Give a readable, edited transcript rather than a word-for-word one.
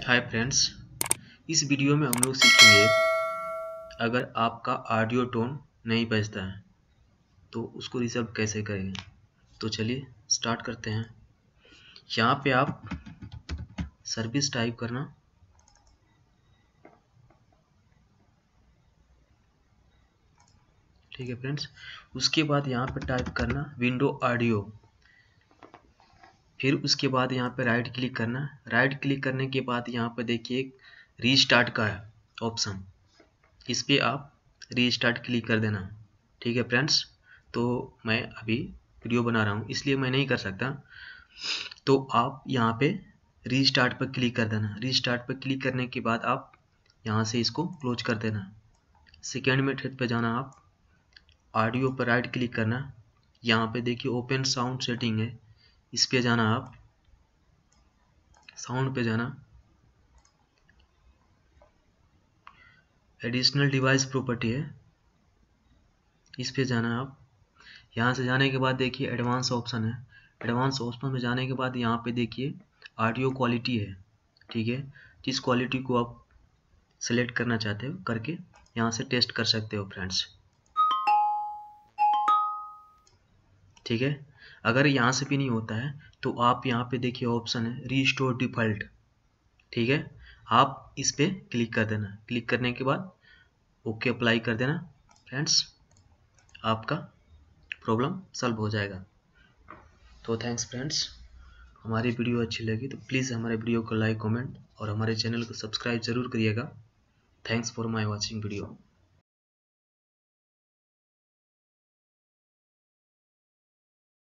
Hi friends, इस video में हम लोग सीखेंगे अगर आपका ऑडियो टोन नहीं बजता है तो उसको रिजॉल्व कैसे करेंगे। तो चलिए स्टार्ट करते हैं। यहाँ पे आप सर्विस टाइप करना, ठीक है फ्रेंड्स। उसके बाद यहाँ पे टाइप करना विंडो ऑडियो, फिर उसके बाद यहाँ पे राइट क्लिक करना। राइट क्लिक करने के बाद यहाँ पे देखिए एक रीस्टार्ट का है ऑप्शन, इस पर आप रीस्टार्ट क्लिक कर देना, ठीक है फ्रेंड्स। तो मैं अभी वीडियो बना रहा हूँ इसलिए मैं नहीं कर सकता, तो आप यहाँ पे रीस्टार्ट पर क्लिक कर देना। रीस्टार्ट पर क्लिक करने के बाद आप यहाँ से इसको क्लोज कर देना। सेकेंड मेथड पे जाना, आप ऑडियो पर राइट क्लिक करना, यहाँ पे देखिए ओपन साउंड सेटिंग है, इस पे जाना। आप साउंड पे जाना, एडिशनल डिवाइस प्रॉपर्टी है, इस पे जाना। आप यहाँ से जाने के बाद देखिए एडवांस ऑप्शन है, एडवांस ऑप्शन में जाने के बाद यहाँ पे देखिए ऑडियो क्वालिटी है, ठीक है। जिस क्वालिटी को आप सेलेक्ट करना चाहते हो करके यहाँ से टेस्ट कर सकते हो फ्रेंड्स, ठीक है। अगर यहाँ से भी नहीं होता है तो आप यहाँ पे देखिए ऑप्शन है रीस्टोर डिफ़ॉल्ट, ठीक है। आप इस पे क्लिक कर देना। क्लिक करने के बाद ओके अप्लाई कर देना फ्रेंड्स, आपका प्रॉब्लम सॉल्व हो जाएगा। तो थैंक्स फ्रेंड्स, हमारी वीडियो अच्छी लगी तो प्लीज़ हमारे वीडियो को लाइक कमेंट और हमारे चैनल को सब्सक्राइब जरूर करिएगा। Thanks for my watching video.